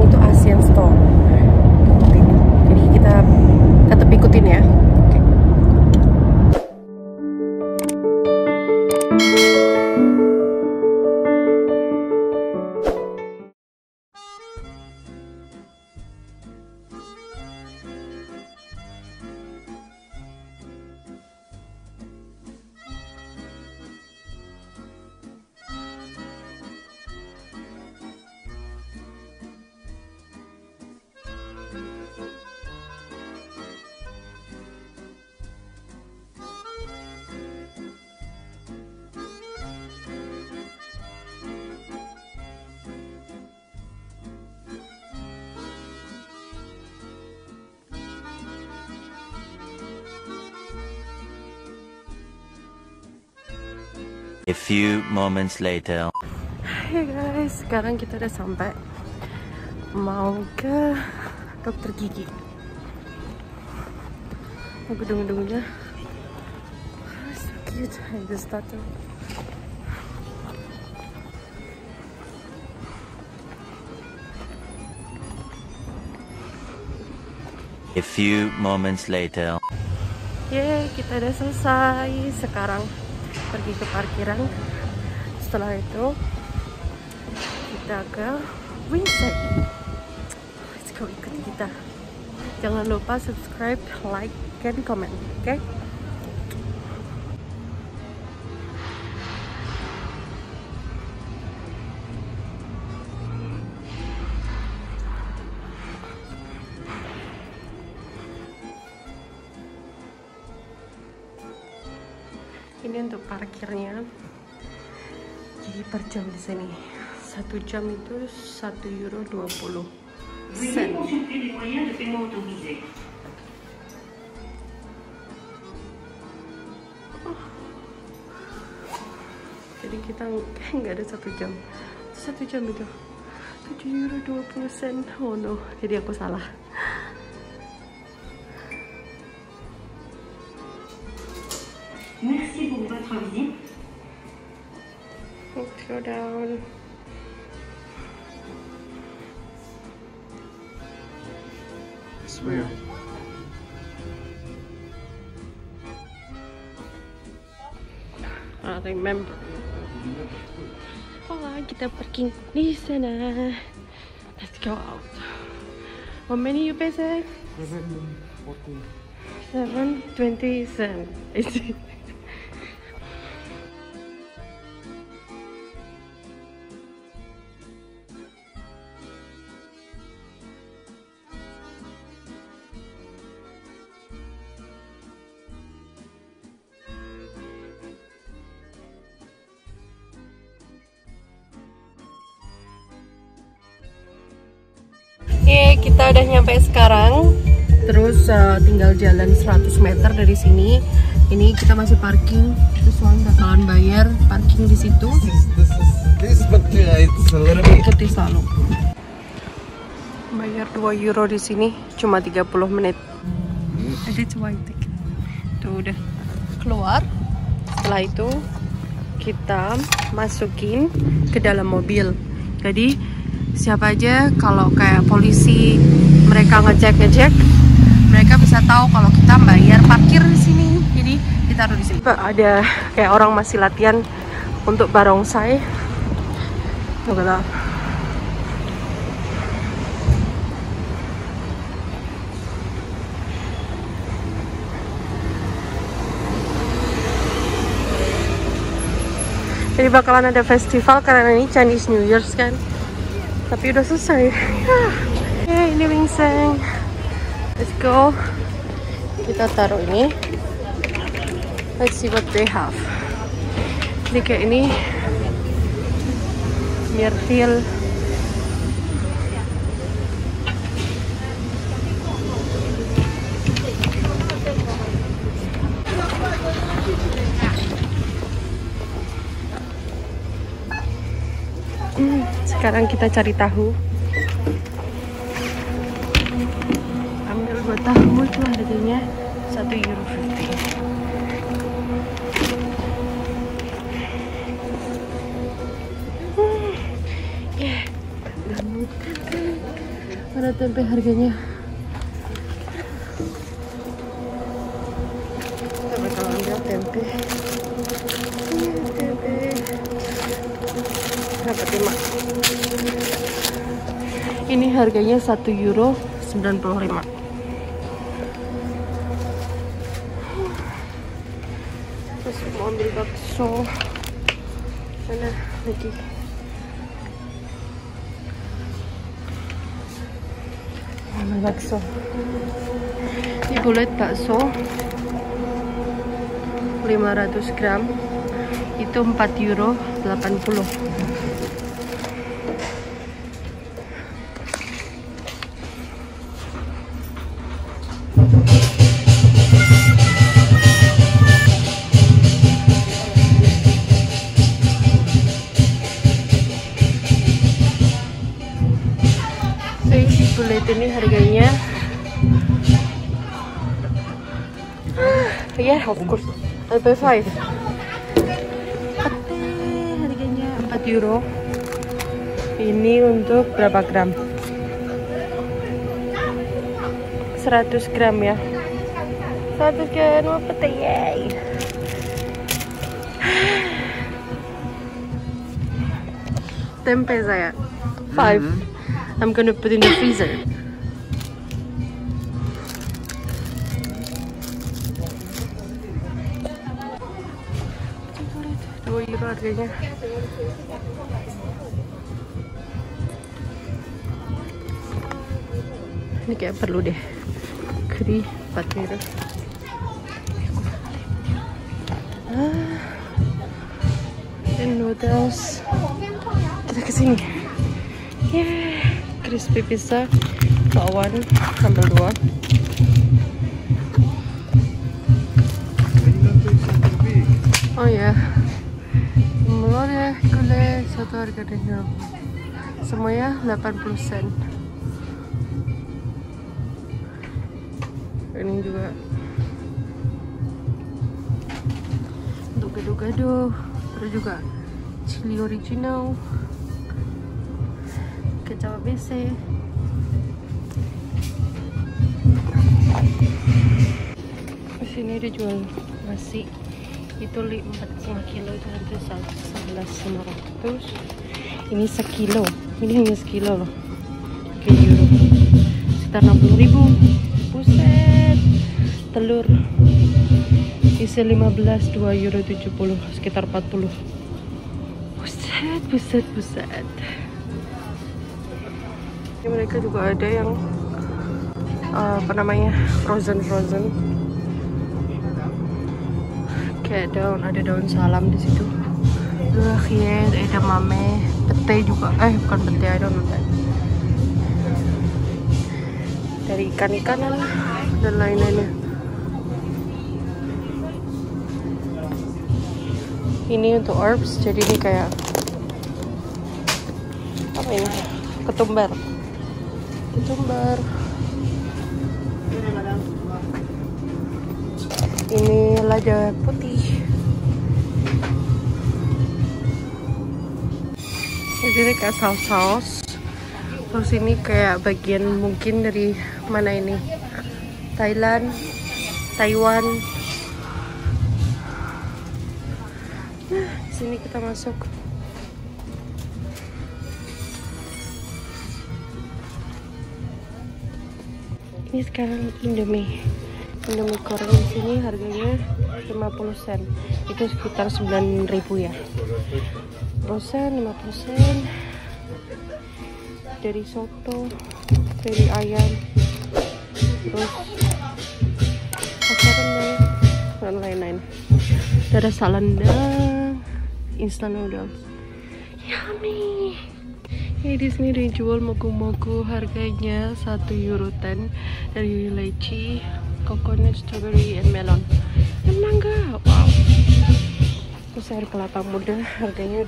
itu Asian Store. Jadi kita tetap ikutin ya. Oke. A few moments later. Hai guys, sekarang kita udah sampai mau ke dokter gigi. Gedung-gedungnya so cute. I just started. A few moments later. Yeay, kita udah selesai. Sekarang pergi ke parkiran. Setelah itu kita ke Wingside. Let's go, ikut kita. Jangan lupa subscribe, like, and comment, oke? Ini untuk parkirnya. Jadi per jam di sini. 1 jam itu €1.20. Jadi kita nggak ada 1 jam. 1 jam itu €7.20. Oh no, jadi aku salah. Merci pour votre visite. Let's go down. Swear. I remember. Oh, kita parking di sana. Let's go out. How many you pay, sir? 7.20 cents. Oke, kita udah nyampe sekarang. Terus tinggal jalan 100 meter dari sini. Ini kita masih parking. Terus bakalan bayar parking di situ. Ikuti selalu. Bayar €2 di sini, cuma 30 menit. Ada white ticket. Tuh udah keluar. Setelah itu kita masukin ke dalam mobil. Jadi siapa aja kalau kayak polisi mereka ngecek, mereka bisa tahu kalau kita bayar parkir di sini. Jadi ditaruh di sini. Ada kayak orang masih latihan untuk barongsai. Enggak. Jadi bakalan ada festival karena ini Chinese New Year's kan. Tapi udah selesai. Oke, ini Wingside. Let's go. Kita taruh ini. Let's see what they have. Jadi kayak ini Myrtle. Sekarang kita cari tahu. Ambil 2 tahu itu harganya €1.50. Yeah. Lihat tempe harganya. Kita bakal ambil tempe. Tempe dapat 5. Ini harganya €1,95. Terus mau ambil bakso. Mana lagi? Ambil bakso. Ini bulat bakso 500 gram itu €4,80. Bulat ini harganya of course LP5 harganya €4. Ini untuk berapa gram? 100 gram ya. 100 gram apa teh? Tempe saya 5. I'm gonna put in the freezer. €2 harganya. Ini kayak perlu deh. Kri €4. Dan noodles. Kita kesini. Yeah. Crispy pizza kawan ambil 2. Oh ya, melore gulai satu harga dengan semuanya 80 sen. Ini juga untuk gado-gado, terus juga chili original. Kecap ABC. Di sini dijual nasi itu 4,5 kilo itu harga 11.500. Ini sekilo, ini hanya sekilo loh. €3 sekitar 60.000. Buset. Telur isi 15 €2,70 sekitar 40. Buset. Ini mereka juga ada yang apa namanya frozen kayak ada daun salam di situ. Ya, ada mame, pete juga. Bukan pete, I don't know that. Dari ikan-ikanan dan lain-lainnya. Ini untuk herbs, jadi ini kayak apa ini? Ketumbar. Ini lada putih. Jadi kayak saus. Terus ini kayak bagian mungkin dari mana ini? Thailand, Taiwan. Nah, sini kita masuk. Ini sekarang Indomie goreng di sini harganya 50 sen. Itu sekitar 9.000 ya. Frozen 50 sen. Dari soto, dari ayam, terus rendang dan lain-lain. Ada salendang, instant noodles. Yummy. Ini di sini dijual mogu-mogu, harganya €1.10 dari lychee, coconut, strawberry, and melon. Dan mangga, wow. Terus air kelapa muda, harganya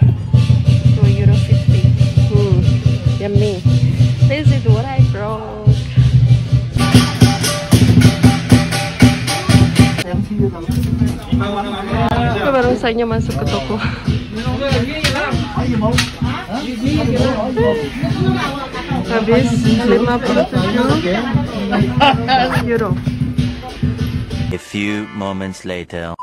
€2.50. Yummy. This is what I brought. Itu baru saja masuk ke toko. Habis 57 euro. A few moments later.